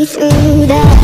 me through that.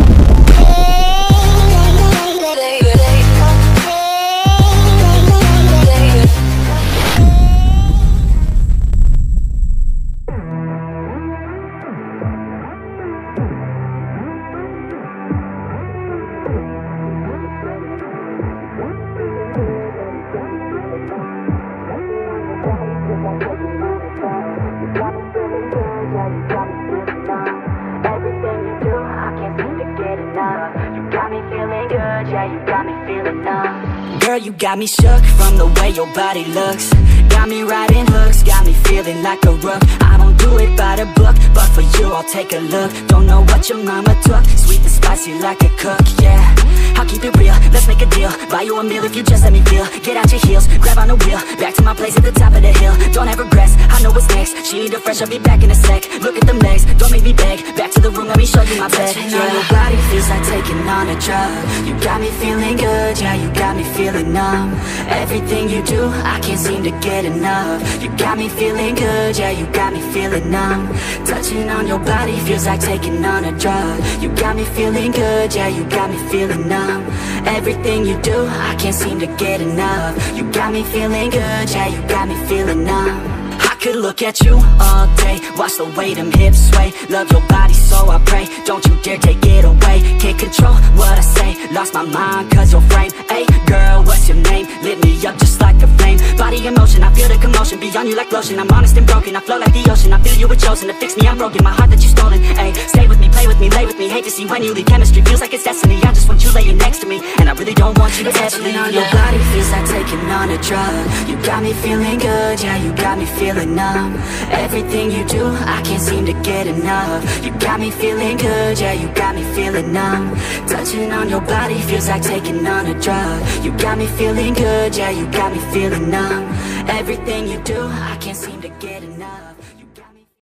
Girl, you got me shook from the way your body looks. Got me riding hooks, got me feeling like a rook. I don't do it by the book, but for you I'll take a look. Don't know what your mama took, sweet and spicy like a cook, yeah. I'll keep it real, let's make a deal. Buy you a meal if you just let me feel. Get out your heels, grab on the wheel. Back to my place at the top of the hill. Don't have regrets, I know what's next. She need a fresh, I'll be back in a sec. Look at them legs, don't make me beg. Back to the room, let me show you my bed. Touching on your body feels like taking on a drug. You got me feeling good, yeah, you got me feeling numb. Everything you do, I can't seem to get enough. You got me feeling good, yeah, you got me feeling numb. Touching on your body feels like taking on a drug. You got me feeling good, yeah, you got me feeling numb. Everything you do, I can't seem to get enough. You got me feeling good, yeah, you got me feeling numb. I could look at you all day, watch the way them hips sway. Love your body so I pray, don't you dare take it away. Can't control what I say, lost my mind cause your frame. Hey girl, what's your name? Lit me up just like a flame. Body in motion, I feel the commotion, beyond you like lotion. I'm honest and broken, I flow like the ocean. I feel you were chosen to fix me, I'm broken. My heart that you stolen, hey. Stay with me, play with me, lay with me. Hate to see when you leave, chemistry feels like it's destiny. I just want you laying next to me, and I really don't want you to ever leave. On your body feels like taking on a drug. You got me feeling good, yeah, you got me feeling numb. Everything you do, I can't seem to get enough. You got me feeling good, yeah, you got me feeling numb. Touching on your body feels like taking on a drug. You got me feeling good, yeah, you got me feeling numb. Everything you do, I can't seem to get enough.